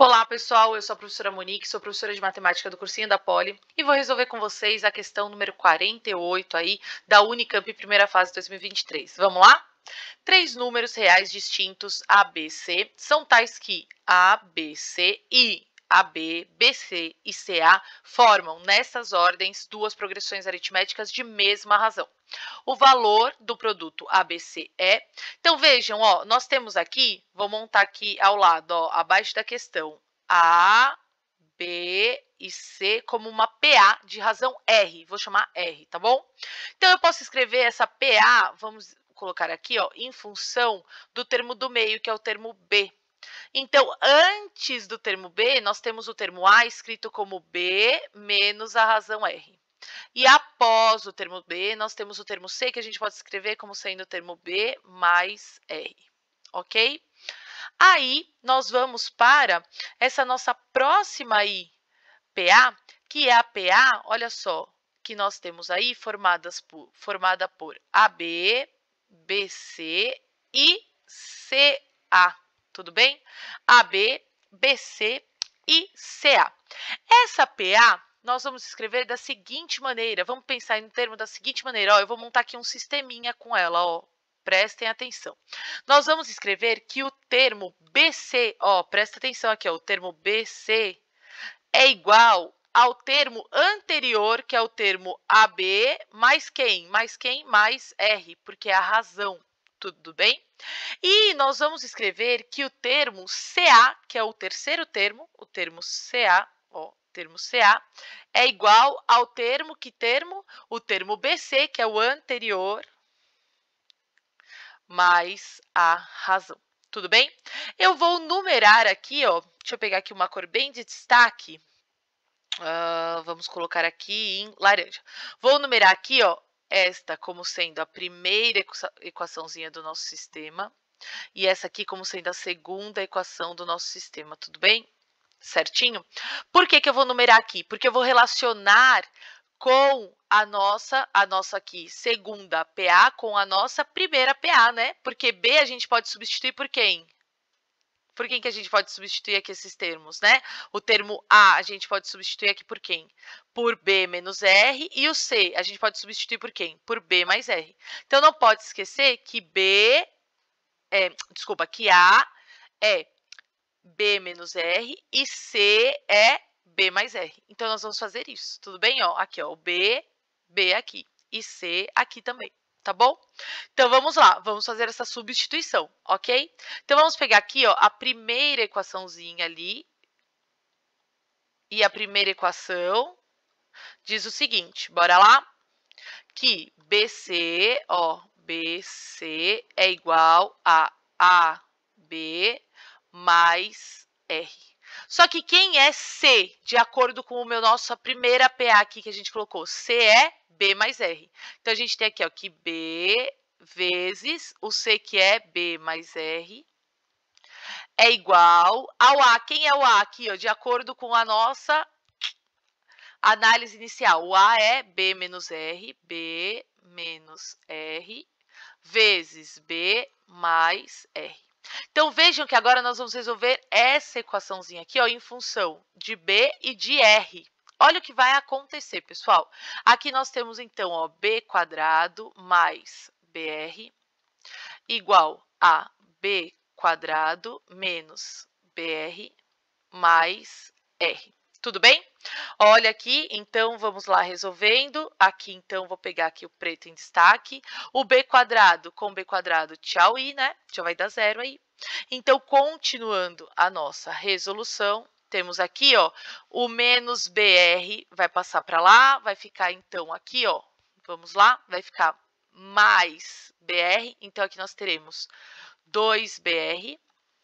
Olá, pessoal, eu sou a professora Monique, sou professora de matemática do cursinho da Poli e vou resolver com vocês a questão número 48 aí da Unicamp primeira fase 2023. Vamos lá? Três números reais distintos A, B, C são tais que A, B, C e AB, BC e CA formam, nessas ordens, duas progressões aritméticas de mesma razão. O valor do produto ABC é... Então, vejam, ó, nós temos aqui, vou montar aqui ao lado, ó, abaixo da questão, A, B e C como uma PA de razão R, vou chamar R, tá bom? Então, eu posso escrever essa PA, vamos colocar aqui, ó, em função do termo do meio, que é o termo B. Então, antes do termo B, nós temos o termo A escrito como B menos a razão R. E após o termo B, nós temos o termo C, que a gente pode escrever como sendo o termo B mais R, ok? Aí, nós vamos para essa nossa próxima aí, PA, que é a PA, olha só, que nós temos aí formada por AB, BC e CA. Tudo bem? AB, BC e CA. Essa PA, nós vamos escrever da seguinte maneira, vamos pensar no termo da seguinte maneira, ó, eu vou montar aqui um sisteminha com ela, ó, prestem atenção. Nós vamos escrever que o termo BC, ó, presta atenção aqui, ó, o termo BC é igual ao termo anterior, que é o termo AB, mais quem? Mais quem? Mais R, porque é a razão. Tudo bem? E nós vamos escrever que o termo CA, que é o terceiro termo, o termo CA, ó, termo CA, é igual ao termo, que termo? O termo BC, que é o anterior, mais a razão. Tudo bem? Eu vou numerar aqui, ó, deixa eu pegar aqui uma cor bem de destaque. Vamos colocar aqui em laranja. Vou numerar aqui, ó, esta como sendo a primeira equaçãozinha do nosso sistema e essa aqui como sendo a segunda equação do nosso sistema, tudo bem? Certinho? Por que eu vou numerar aqui? Porque eu vou relacionar com a nossa aqui segunda PA com a nossa primeira PA, né? Porque B a gente pode substituir por quem? Por quem que a gente pode substituir aqui esses termos, né? O termo A gente pode substituir aqui por quem? Por B menos R. E o C a gente pode substituir por quem? Por B mais R. Então, não pode esquecer que que A é B menos R e C é B mais R. Então, nós vamos fazer isso, tudo bem? Ó, aqui, ó, o B aqui e C aqui também. Tá bom? Então, vamos lá, vamos fazer essa substituição, ok? Então, vamos pegar aqui, ó, a primeira equaçãozinha ali. E a primeira equação diz o seguinte, bora lá? Que BC, ó, BC é igual a AB mais R. Só que quem é C, de acordo com nossa primeira PA aqui que a gente colocou? C é B mais R. Então, a gente tem aqui, ó, que B vezes o C, que é B mais R, é igual ao A. Quem é o A aqui, ó? De acordo com a nossa análise inicial. O A é B menos R, vezes B mais R. Então, vejam que agora nós vamos resolver essa equaçãozinha aqui, ó, em função de B e de R. Olha o que vai acontecer, pessoal. Aqui nós temos, então, ó, B quadrado mais BR igual a B quadrado menos BR mais R. Tudo bem? Olha aqui, então, vamos lá resolvendo. Aqui, então, vou pegar aqui o preto em destaque. O B quadrado com B quadrado, tchau, i, né? Já vai dar zero aí. Então, continuando a nossa resolução, temos aqui, ó, o menos BR vai passar para lá, vai ficar, então, aqui, ó, vamos lá, vai ficar mais BR. Então, aqui nós teremos 2BR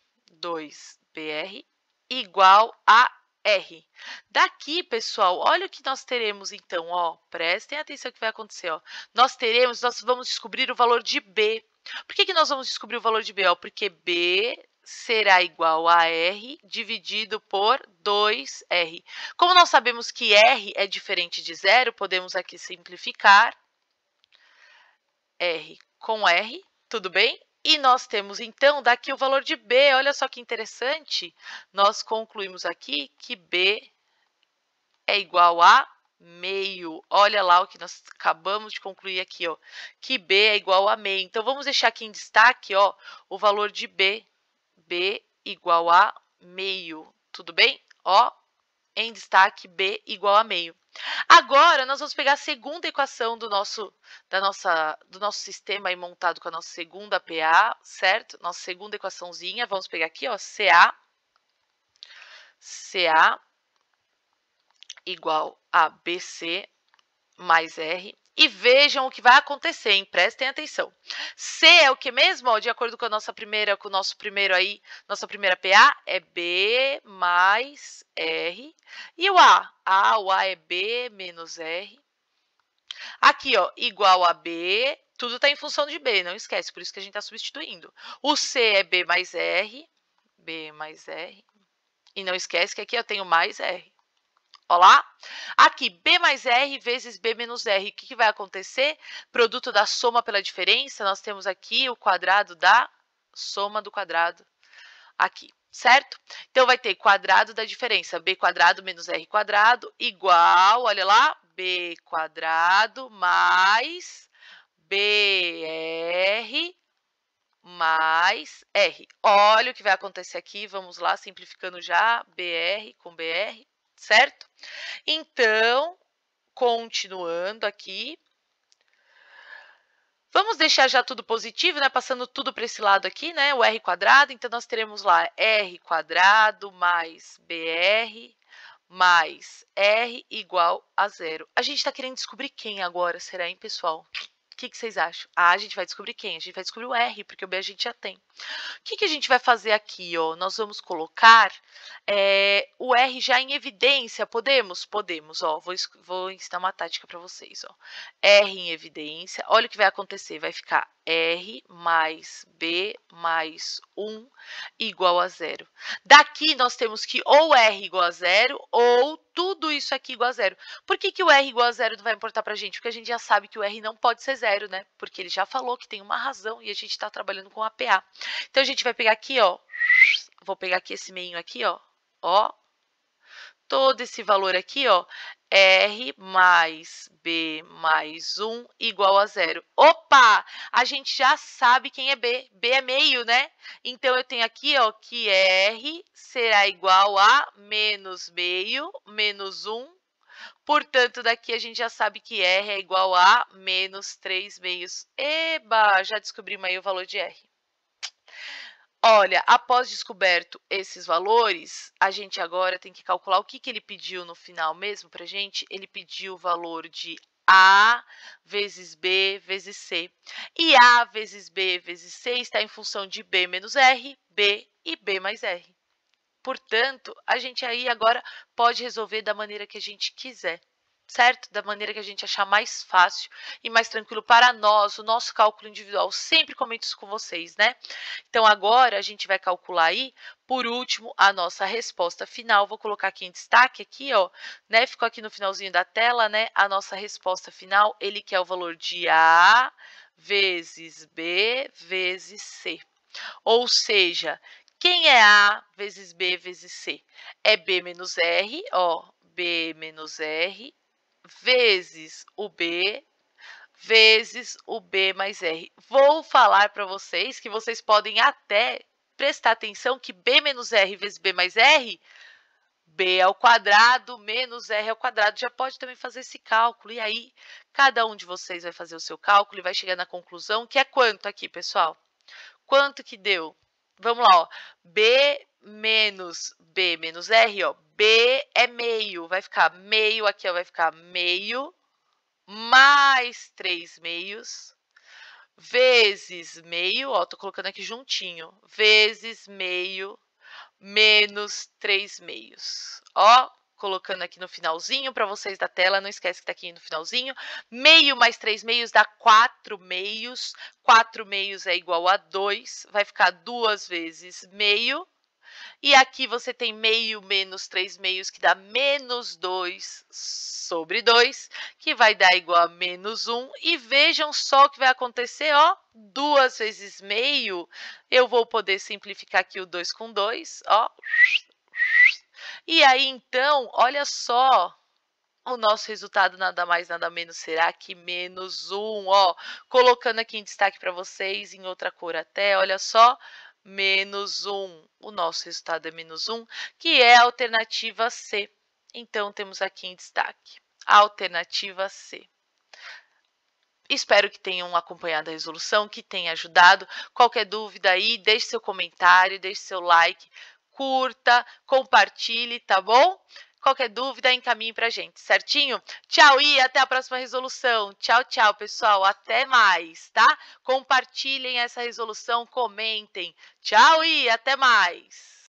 igual a R. Daqui, pessoal, olha o que nós teremos, então, ó, prestem atenção no que vai acontecer, ó. Nós vamos descobrir o valor de B. Por que nós vamos descobrir o valor de B? Ó? Porque B será igual a R dividido por 2R. Como nós sabemos que R é diferente de zero, podemos aqui simplificar R com R, tudo bem? E nós temos, então, daqui o valor de B. Olha só que interessante. Nós concluímos aqui que B é igual a meio. Olha lá o que nós acabamos de concluir aqui, ó, que B é igual a meio. Então, vamos deixar aqui em destaque, ó, o valor de B. B igual a meio. Tudo bem? Ó, em destaque, B igual a meio. Agora, nós vamos pegar a segunda equação do nosso sistema aí montado com a nossa segunda PA, certo? Nossa segunda equaçãozinha. Vamos pegar aqui, ó, CA igual a BC mais R. E vejam o que vai acontecer, hein? Prestem atenção. C é o que mesmo? Ó, de acordo com a nossa primeira, com o nosso primeiro aí, nossa primeira PA é B mais R. E o A? O A é B menos R. Aqui, ó, igual a B, tudo está em função de B, não esquece, por isso que a gente está substituindo. O C é B mais R. E não esquece que aqui eu tenho mais R. Olha lá. Aqui, B mais R vezes B menos R. O que vai acontecer? Produto da soma pela diferença, nós temos aqui o quadrado da soma do quadrado aqui, certo? Então, vai ter quadrado da diferença, B quadrado menos R quadrado, igual, olha lá, B quadrado mais BR mais R. Olha o que vai acontecer aqui, vamos lá, simplificando já, BR com BR, certo? Então, continuando aqui, vamos deixar já tudo positivo, né? Passando tudo para esse lado aqui, né? O R quadrado, então nós teremos lá R quadrado mais BR mais R igual a zero. A gente está querendo descobrir quem agora, será, hein, pessoal? O que vocês acham? A gente vai descobrir quem? A gente vai descobrir o R, porque o B a gente já tem. O que a gente vai fazer aqui? Ó? Nós vamos colocar o R já em evidência. Podemos? Podemos. Ó, vou ensinar uma tática para vocês. Ó. R em evidência. Olha o que vai acontecer. Vai ficar R mais B mais 1 igual a zero. Daqui nós temos que ou R igual a zero ou tudo isso aqui igual a zero. Por que o R igual a zero não vai importar para a gente? Porque a gente já sabe que o R não pode ser zero, né? Porque ele já falou que tem uma razão e a gente está trabalhando com a PA. Então, a gente vai pegar aqui, ó, vou pegar aqui esse meinho aqui, ó, todo esse valor aqui, ó, R mais B mais 1 igual a zero. Opa! A gente já sabe quem é B. B é meio, né? Então, eu tenho aqui, ó, que R será igual a menos meio, menos 1. Portanto, daqui a gente já sabe que R é igual a menos 3 meios. Eba! Já descobrimos aí o valor de R. Olha, após descoberto esses valores, a gente agora tem que calcular o que ele pediu no final mesmo para a gente. Ele pediu o valor de A vezes B vezes C. E A vezes B vezes C está em função de B menos R, B e B mais R. Portanto, a gente aí agora pode resolver da maneira que a gente quiser, certo? Da maneira que a gente achar mais fácil e mais tranquilo para nós, o nosso cálculo individual. Sempre comento isso com vocês, né? Então, agora a gente vai calcular aí, por último, a nossa resposta final. Vou colocar aqui em destaque, aqui, ó, né? Ficou aqui no finalzinho da tela, né? A nossa resposta final, ele quer o valor de A vezes B vezes C. Ou seja, quem é A vezes B vezes C? É B menos R, ó, B menos R, vezes o B, vezes o B mais R. Vou falar para vocês que vocês podem até prestar atenção que B menos R vezes B mais R, B ao quadrado menos R ao quadrado. Já pode também fazer esse cálculo. E aí, cada um de vocês vai fazer o seu cálculo e vai chegar na conclusão, que é quanto aqui, pessoal? Quanto que deu? Vamos lá, ó. B menos B menos R, ó. B é meio, vai ficar meio aqui, ó, vai ficar meio mais 3 meios vezes meio, ó, tô colocando aqui juntinho, vezes meio menos 3 meios. Ó, colocando aqui no finalzinho para vocês da tela, não esquece que está aqui no finalzinho. Meio mais 3 meios dá 4 meios. 4 meios é igual a 2, vai ficar 2 vezes meio E aqui você tem meio menos 3 meios, que dá menos 2 sobre 2, que vai dar igual a menos 1. E vejam só o que vai acontecer, ó. 2 vezes meio, eu vou poder simplificar aqui o 2 com 2, ó. E aí, então, olha só, o nosso resultado nada mais, nada menos será que menos 1, ó. Colocando aqui em destaque para vocês, em outra cor até, olha só, menos 1. O nosso resultado é menos 1, que é a alternativa C. Então, temos aqui em destaque a alternativa C. Espero que tenham acompanhado a resolução, que tenha ajudado. Qualquer dúvida aí, deixe seu comentário, deixe seu like, curta, compartilhe, tá bom? Qualquer dúvida, encaminhe pra gente, certinho? Tchau e até a próxima resolução. Tchau, tchau, pessoal. Até mais, tá? Compartilhem essa resolução, comentem. Tchau e até mais.